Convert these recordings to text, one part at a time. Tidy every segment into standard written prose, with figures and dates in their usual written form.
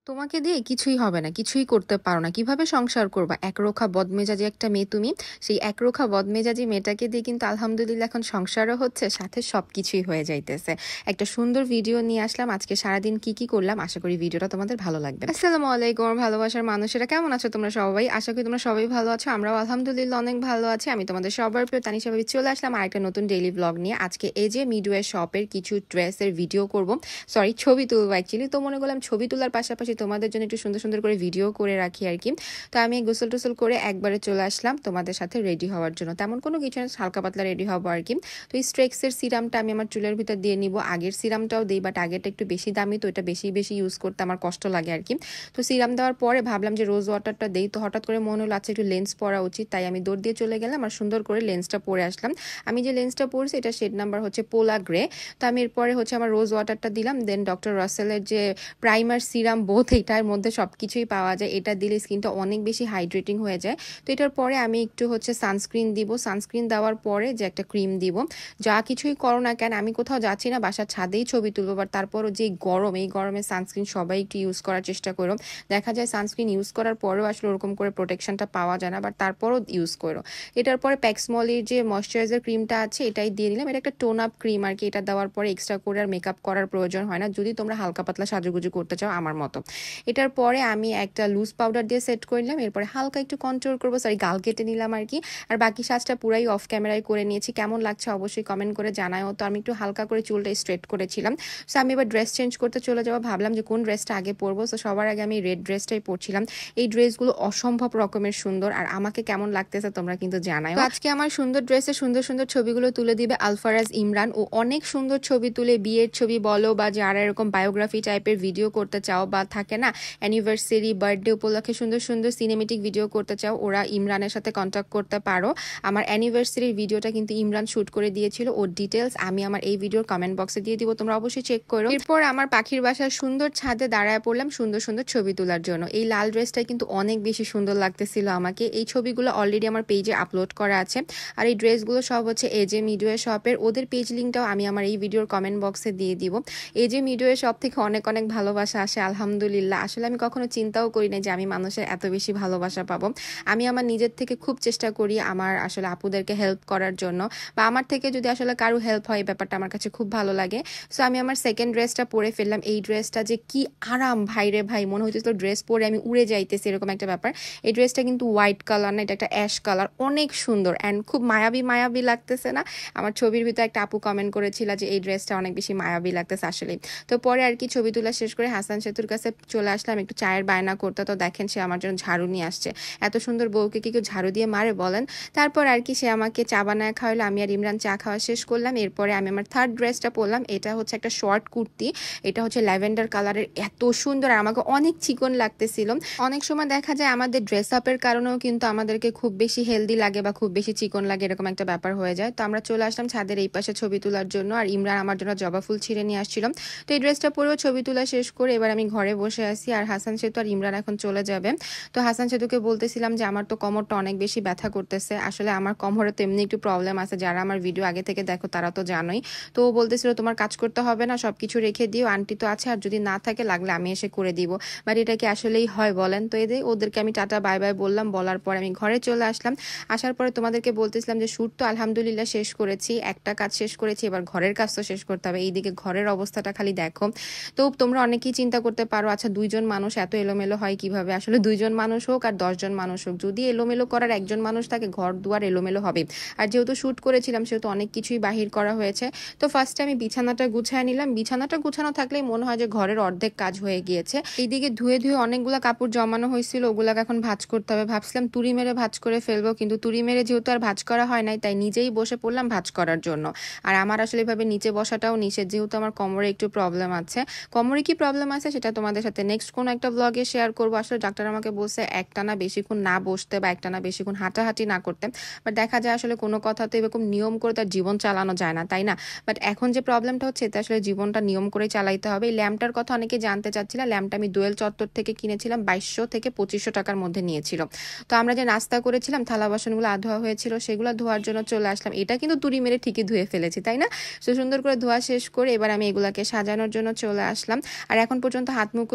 তোমাকে দিয়ে কিছুই হবে না, কিছুই করতে পারো না, কিভাবে সংসার করবা? একরোখা বদমেজাজি একটা মেয়ে তুমি। সেই একরোখা বদমেজাজি মেয়েটাকে দিয়ে কিন্তু আলহামদুলিল্লাহ এখন সংসারও হচ্ছে, সাথে সবকিছুই হয়ে যাইতেছে। একটা সুন্দর ভিডিও নিয়ে আসলাম আজকে সারাদিন কি কি করলাম। আশা করি ভিডিওটা তোমাদের ভালো লাগবে। আসসালামু আলাইকুম ভালোবাসার মানুষেরা, কেমন আছো তোমরা সবাই? আশা করি তোমরা সবাই ভালো আছো, আমরাও আলহামদুলিল্লাহ অনেক ভালো আছি। আমি তোমাদের সবার প্রিয় তানিশা ভাবি চলে আসলাম আর একটা নতুন ডেইলি ব্লগ নিয়ে। আজকে এই যে মিডওয়ে শপের কিছু ড্রেসের ভিডিও করব, সরি ছবি তুলবো অ্যাকচুয়ালি। তো মনে করলাম ছবি তোলার পাশাপাশি তোমাদের জন্য একটু সুন্দর সুন্দর করে ভিডিও করে রাখি আর কি। তো আমি গোসল টোসল করে একবারে চলে আসলাম তোমাদের সাথে রেডি হওয়ার জন্য। তেমন কোনো কিছু না, হালকা পাতলা রেডি হবো আর কি। তো এই স্ট্রেক্সের সিরামটা আমি আমার চুলের ভিতর দিয়ে নিব। আগের সিরামটাও দিই, বাট আগেরটা একটু বেশি দামি, তো এটা বেশি বেশি ইউজ করতে আমার কষ্ট লাগে আর কি। তো সিরাম দেওয়ার পরে ভাবলাম যে রোজ ওয়াটারটা দেই, তো হঠাৎ করে মনে হলো আচ্ছা একটু লেন্স পরা উচিত, তাই আমি দৌড় দিয়ে চলে গেলাম আর সুন্দর করে লেন্সটা পরে আসলাম। আমি যে লেন্সটা পরছি এটা শেড নাম্বার হচ্ছে পোলা গ্রে। তো আমি এরপরে হচ্ছে আমার রোজ ওয়াটারটা দিলাম, দেন ডক্টর রাসেলের যে প্রাইমার সিরাম বোথ, এটার মধ্যে সবকিছুই পাওয়া যায়। এটা দিলে স্কিনটা অনেক বেশি হাইড্রেটিং হয়ে যায়। তো এটার পরে আমি একটু হচ্ছে সানস্ক্রিন দিব। সানস্ক্রিন দেওয়ার পরে যে একটা ক্রিম দিব। যা কিছুই করো না কেন, আমি কোথাও যাচ্ছি না, বাসার ছাদেই ছবি তুলবো, বাট তারপরও যে গরম, এই গরমে সানস্ক্রিন সবাই একটু ইউজ করার চেষ্টা করো। দেখা যায় সানস্ক্রিন ইউজ করার পরেও আসলে ওরকম করে প্রোটেকশনটা পাওয়া যায় না, বাট তারপরও ইউজ করো। এটার পরে প্যাক্সমলির যে ময়শ্চারাইজার ক্রিমটা আছে এটাই দিয়ে দিলাম। এটা একটা টোন আপ ক্রিম আর কি। এটা দেওয়ার পরে এক্সট্রা করে আর মেকআপ করার প্রয়োজন হয় না, যদি তোমরা হালকা পাতলা সাজুগুজু করতে চাও আমার মতো। এটার পরে আমি একটা লুজ পাউডার দিয়ে সেট করে নিলাম। এরপরে হালকা একটু কন্ট্রোল করবো, সরি গাল কেটে নিলাম আর কি। আর বাকি সাজটা পুরাই অফ ক্যামেরায় করে নিয়েছি। কেমন লাগছে অবশ্যই কমেন্ট করে জানাও। তো আমি একটু হালকা করে চুলটা স্ট্রেট করেছিলাম। সো আমি এবার ড্রেস চেঞ্জ করতে চলে যাবো। ভাবলাম যে কোন ড্রেসটা আগে পরবো। তো সবার আগে আমি রেড ড্রেসটাই পরছিলাম। এই ড্রেসগুলো অসম্ভব রকমের সুন্দর, আর আমাকে কেমন লাগতেছে তোমরা কিন্তু জানাও। আজকে আমার সুন্দর ড্রেসের সুন্দর সুন্দর ছবিগুলো তুলে দিবে আলফারাজ ইমরান। ও অনেক সুন্দর ছবি তুলে, বিয়ের ছবি বলো বা যারা এরকম বায়োগ্রাফি টাইপের ভিডিও করতে চাও, বা থাকে না অ্যানিভার্সারি বার্থডে উপলক্ষে সুন্দর সুন্দর সিনেমেটিক ভিডিও করতে চাও, ওরা ইমরানের সাথে কন্ট্যাক্ট করতে পারো। আমার অ্যানিভার্সারির ভিডিওটা কিন্তু ইমরান শুট করে দিয়েছিল, ওর ডিটেলস আমি আমার এই ভিডিওর কমেন্ট বক্সে দিয়ে দিব, তোমরা অবশ্যই চেক করো। এরপর আমার পাখির বাসার সুন্দর ছাদে দাঁড়ায় পড়লাম সুন্দর সুন্দর ছবি তোলার জন্য। এই লাল ড্রেসটা কিন্তু অনেক বেশি সুন্দর লাগতেছিল আমাকে। এই ছবিগুলো অলরেডি আমার পেজে আপলোড করা আছে, আর এই ড্রেসগুলো সব হচ্ছে এজে মিডওয়ে শপের। ওদের পেজ লিঙ্কটাও আমি আমার এই ভিডিওর কমেন্ট বক্সে দিয়ে দিব। এজে মিডওয়ে শপ থেকে অনেক অনেক ভালোবাসা আসে আলহামদুলিল্লাহ। আসলে আমি কখনো চিন্তাও করি না যে আমি মানুষের এত বেশি ভালোবাসা পাবো। আমি আমার নিজের থেকে খুব চেষ্টা করি আমার আসলে আপুদেরকে হেল্প করার জন্য, বা আমার থেকে যদি আসলে কারো হেল্প হয়, ব্যাপারটা আমার কাছে খুব ভালো লাগে। সো আমি আমার সেকেন্ড ড্রেসটা পরে ফেললাম। এই ড্রেসটা যে কি আরাম ভাই রে ভাই, মনে হইতেছিল ড্রেস পরে আমি উড়ে যাইতেছি, এরকম একটা ব্যাপার। এই ড্রেসটা কিন্তু হোয়াইট কালার না, এটা একটা অ্যাশ কালার, অনেক সুন্দর অ্যান্ড খুব মায়াবী মায়াবী লাগতেছে না? আমার ছবির ভিতরে একটা আপু কমেন্ট করেছিল যে এই ড্রেসটা অনেক বেশি মায়াবী লাগতেছে আসলে। তো পরে আর কি ছবি তোলা শেষ করে হাসান সেতুর কাছে চলে আসলাম একটু চায়ের বায়না করতে। তো দেখেন সে আমার জন্য ঝাড়ু নিয়ে আসছে। এত সুন্দর বউকে কি কেউ ঝাড়ু দিয়ে মারে বলেন? তারপর আর কি সে আমাকে চা বানায় খাওয়ালো, আমি আর ইমরান চা খাওয়া শেষ করলাম। এরপরে আমি আমার থার্ড ড্রেসটা পরলাম। এটা হচ্ছে একটা শর্ট কুর্তি, এটা হচ্ছে ল্যাভেন্ডার কালারের, এত সুন্দর আর আমাকে অনেক চিকন লাগতেছিল। অনেক সময় দেখা যায় আমাদের ড্রেস আপের কারণেও কিন্তু আমাদেরকে খুব বেশি হেলদি লাগে বা খুব বেশি চিকন লাগে, এরকম একটা ব্যাপার হয়ে যায়। তো আমরা চলে আসলাম ছাদের এই পাশে ছবি তোলার জন্য, আর ইমরান আমার জন্য জবা ফুল ছিঁড়ে নিয়ে আসছিল। তো এই ড্রেসটা পরেও ছবি তোলা শেষ করে এবার আমি ঘরে বসে আছি, আর হাসান সেতু আর ইমরান এখন চলে যাবে। তো হাসান সেতুকে বলতেছিলাম যে আমার তো কোমরটা অনেক বেশি ব্যথা করতেছে। আসলে আমার কোমরে তো এমনি একটু প্রবলেম আছে, যারা আমার ভিডিও আগে থেকে দেখো তারা তো জানোই। তো ও বলতেছিল তোমার কাজ করতে হবে না, সবকিছু রেখে দিও, আন্টি তো আছে, আর যদি না থাকে লাগলে আমি এসে করে দিব। বাট এটা কি আসলেই হয় বলেন? তো এদের ওদেরকে আমি টাটা বাই বাই বললাম, বলার পর আমি ঘরে চলে আসলাম। আসার পরে তোমাদেরকে বলতেছিলাম যে শ্যুট তো আলহামদুলিল্লাহ শেষ করেছি, একটা কাজ শেষ করেছি, এবার ঘরের কাজ তো শেষ করতে হবে। এইদিকে ঘরের অবস্থাটা খালি দেখো। তো তোমরা অনেকেই চিন্তা করতে পারো আচ্ছা দুইজন মানুষ এত এলোমেলো হয় কিভাবে? আসলে দুইজন মানুষ হোক আর 10 জন মানুষ হোক, যদি এলোমেলো করার একজন মানুষ থাকে, ঘর দুয়ার এলোমেলো হবে। আর যেহেতু শ্যুট করেছিলাম সেহেতু অনেক কিছুই বাহির করা হয়েছে। তো ফার্স্টে আমি বিছানাটা গুছায় নিলাম। বিছানাটা গুছানো থাকলেই মনে হয় যে ঘরের অর্ধেক কাজ হয়ে গিয়েছে। এইদিকে ধুয়ে ধুয়ে অনেকগুলো কাপড় জমানো হয়েছিল, ওগুলাকে এখন ভাঁজ করতে হবে। ভাবছিলাম তুড়ি মেরে ভাঁজ করে ফেলবো, কিন্তু তুড়ি মেরে যেহেতু আর ভাঁজ করা হয় নাই, তাই নিজেই বসে পড়লাম ভাঁজ করার জন্য। আর আমার আসলে এভাবে নিচে বসাটাও নিষেধ, যেহেতু আমার কোমরে একটু প্রবলেম আছে। কোমরে কি প্রবলেম আছে সেটা তোমাদের সাথে নেক্সট কোনো একটা ব্লগে শেয়ার করবো। আসলে ডাক্তার আমাকে বলছে একটানা বেশিক্ষণ না বসতে বা একটানা বেশিক্ষণ হাঁটাহাঁটি না করতে, বাট দেখা যায় আসলে কোনো কথা তো এরকম নিয়ম করে তার জীবন চালানো যায় না, তাই না? বাট এখন যে প্রবলেমটা হচ্ছে এতে আসলে জীবনটা নিয়ম করে চালাইতে হবে। এই ল্যাম্পটার কথা অনেকে জানতে চাচ্ছিল। ল্যাম্পটা আমি দোয়েল চত্বর থেকে কিনেছিলাম, 2200 থেকে 2500 টাকার মধ্যে নিয়েছিল। তো আমরা যে নাস্তা করেছিলাম থালা বাসনগুলো ধোয়া হয়েছিল, সেগুলো ধোয়ার জন্য চলে আসলাম। এটা কিন্তু তুড়ি মেরে ঠিকই ধুয়ে ফেলেছি, তাই না? সো সুন্দর করে ধোয়া শেষ করে এবার আমি এগুলাকে সাজানোর জন্য চলে আসলাম। আর এখন পর্যন্ত হাত মুখ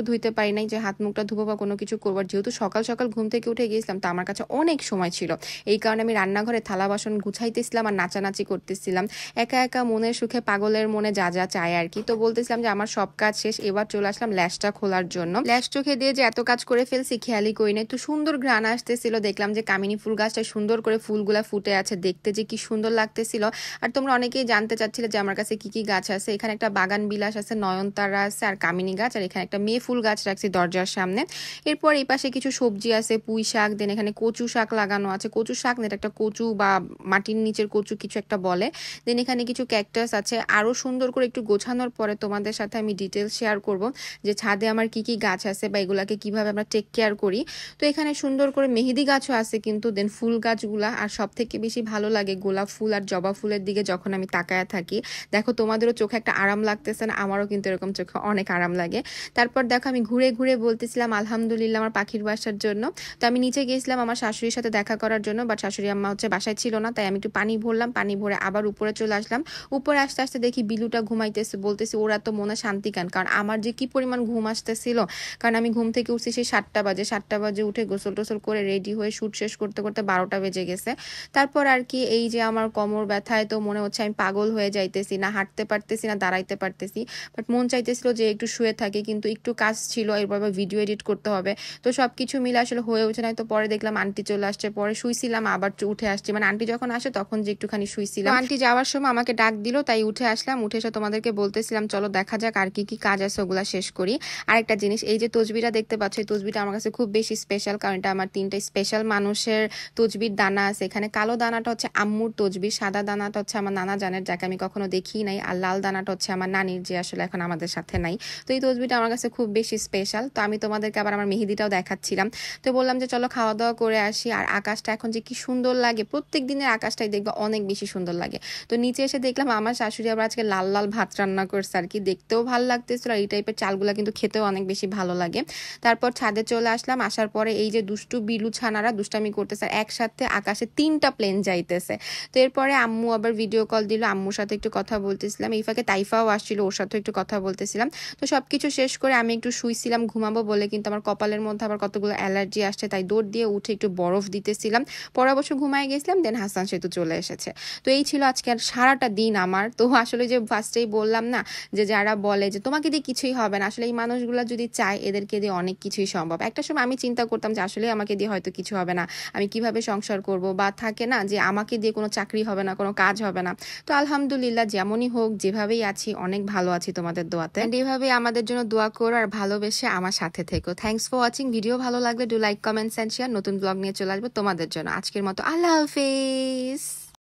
ধুইতে পারি নাই যে হাত মুখটা ধুবো বা কোনো কিছু করবো। যেহেতু সকাল সকাল ঘুম থেকে উঠে গিয়েছিলাম তো আমার কাছে অনেক সময় ছিল, এই কারণে আমি রান্নাঘরে থালা বাসন গুছাইতেছিলাম আর নাচানাচি করতেছিলাম, একা একা মনের সুখে পাগলের মনে যা যা চায় আর কি। তো বলতেছিলাম যে আমার সব কাজ শেষ, এবার চলে আসলাম ল্যাশটা খোলার জন্য। ল্যাশ চোখে দিয়ে যে এত কাজ করে ফেলছি খেয়ালই করি নাই। তো সুন্দর ঘ্রাণ আসতেছিল, দেখলাম যে কামিনী ফুল গাছটা সুন্দর করে ফুলগুলা ফুটে আছে, দেখতে যে কি সুন্দর লাগতেছিল। আর তোমরা অনেকেই জানতে চাচ্ছিলে যে আমার কাছে কি কি গাছ আছে। এখানে একটা বাগান বিলাস আছে, নয়নতারা আছে আর কামিনী গাছ, আর এখানে একটা মেয়ে ফুল গাছ রাখছি দরজার সামনে। এরপর এই পাশে কিছু সবজি আছে, পুঁই শাক, দেন এখানে কচু শাক লাগানো আছে, কচু শাক না এটা একটা কচু বা মাটির নিচের কচু কিছু একটা বলে। দেন এখানে কিছু ক্যাকটাস আছে। আরো সুন্দর করে একটু গোছানোর পরে তোমাদের সাথে আমি ডিটেলস শেয়ার করব যে ছাদে আমার কি কি গাছ আছে বা এগুলাকে কিভাবে আমরা টেক কেয়ার করি। তো এখানে সুন্দর করে মেহেদি গাছও আছে কিন্তু, দেন ফুল গাছগুলা। আর সব থেকে বেশি ভালো লাগে গোলাপ ফুল আর জবা ফুলের দিকে যখন আমি তাকায়া থাকি। দেখো তোমাদেরও চোখে একটা আরাম লাগতেছে না? আমারও কিন্তু এরকম চোখে অনেক আরাম লাগে। তারপর দেখো আমি ঘুরে ঘুরে বলতেছিলাম আলহামদুলিল্লাহ আমার পাখির বাসার জন্য। তো আমি নিচে গিয়েছিলাম আমার শাশুড়ির সাথে দেখা করার জন্য, বাট শাশুড়ি আম্মা হচ্ছে বাসায় ছিল না, তাই আমি একটু পানি ভরলাম, পানি ভরে আবার উপরে চলে আসলাম। উপরে আসতে আসতে দেখি বিলুটা ঘুমাইতেছে, বলতেছি ওরা তো মনে শান্তি কান, কারণ আমার যে কি পরিমাণ ঘুম আসতেছিল। কারণ আমি ঘুম থেকে উঠছি সেই 7টা বাজে, 7টা বাজে উঠে গোসল টোসল করে রেডি হয়ে শুট শেষ করতে করতে 12টা বেজে গেছে। তারপর আর কি এই যে আমার কোমর ব্যথায় তো মনে হচ্ছে আমি পাগল হয়ে যাইতেছি, না হাঁটতে পারতেছি না দাঁড়াইতে পারতেছি। বাট মন চাইতেছিল যে একটু শুয়ে থাকি, কিন্তু একটু কাজ ছিল, এরপর ভিডিও এডিট করতে হবে, তো সবকিছু মিলে আসলে হয়ে ওঠে নাই। তো পরে দেখলাম আন্টি চলে আসছে, পরে শুইছিলাম আবার উঠে আসছি, মানে আন্টি যখন আসে তখন যে একটুখানি শুইছিলাম। আন্টি যাওয়ার সময় আমাকে ডাক দিল, তাই উঠে আসলাম। উঠে এসে তোমাদেরকে বলতেছিলাম চলো দেখা যাক আর কি কি কাজ আছে ওগুলা শেষ করি। আরেকটা জিনিস, এই যে তসবিটা দেখতে পাচ্ছ, এই তসবিটা আমার কাছে খুব বেশি স্পেশাল, কারণ এটা আমার 3টা স্পেশাল মানুষের তসবির দানা আছে। এখানে কালো দানাটা হচ্ছে আম্মুর তসবির, সাদা দানাটা হচ্ছে আমার নানা জানের, যাকে আমি কখনো দেখি নাই, আর লাল দানাটা হচ্ছে আমার নানির, যে আসলে এখন আমাদের সাথে নাই। তো এই তসবিটা আমার কাছে খুব বেশি স্পেশাল। তো আমি তোমাদেরকে আবার আমার মেহেদিটাও দেখাচ্ছিলাম। তো বললাম যে চলো খাওয়া দাওয়া করে আসি। আর আকাশটা এখন যে কি সুন্দর লাগে, প্রত্যেক দিনের আকাশটাই দেখবে অনেক বেশি সুন্দর লাগে। তো নিচে এসে দেখলাম আমার শাশুড়ি আবার আজকে লাল লাল ভাত রান্না করছে আর কি, দেখতেও ভালো লাগতেছিল, আর এই টাইপের চালগুলা কিন্তু খেতেও অনেক বেশি ভালো লাগে। তারপর ছাদে চলে আসলাম, আসার পরে এই যে দুষ্টু বিলু ছানারা দুষ্টামি করতেছে, একসাথে আকাশে 3টা প্লেন যাইতেছে। তো এরপরে আম্মু আবার ভিডিও কল দিল, আম্মুর সাথে একটু কথা বলতেছিলাম, এই ফাঁকে তাইফাও আসছিল, ওর সাথে একটু কথা বলতেছিলাম। তো সবকিছু শেষ করে আমি একটু শুইছিলাম ঘুমাবো বলে, কিন্তু আমার কপালের মধ্যে আবার কতগুলো অ্যালার্জি আসছে, তাই দৌড় দিয়ে উঠে একটু বরফ দিতেছিলাম, পরে অবশ্য ঘুমায় গেছিলাম। দেন হাসান সেতু চলে এসেছে। তো এই ছিল আজকে আর সারাটা দিন আমার। তো আসলে যে ফার্স্টেই বললাম না যে যারা বলে যে তোমাকে দিয়ে কিছুই হবে না, আসলে এই মানুষগুলো যদি চায় এদেরকে দিয়ে অনেক কিছুই সম্ভব। একটা সময় আমি চিন্তা করতাম যে আসলে আমাকে দিয়ে হয়তো কিছু হবে না, আমি কিভাবে সংসার করব, বা থাকে না যে আমাকে দিয়ে কোনো চাকরি হবে না, কোনো কাজ হবে না। তো আলহামদুলিল্লাহ যেমনই হোক যেভাবেই আছি অনেক ভালো আছি তোমাদের দোয়াতে। এভাবেই আমাদের জন্য দোয়া করো আর ভালোবেসে আমার সাথে থেকো। Thanks for watching. ভিডিও ভালো লাগলে do like, comments and share. নতুন ব্লগ নিয়ে চলে আসবো তোমাদের জন্য। আজকের মতো আল্লাহ হাফেজ।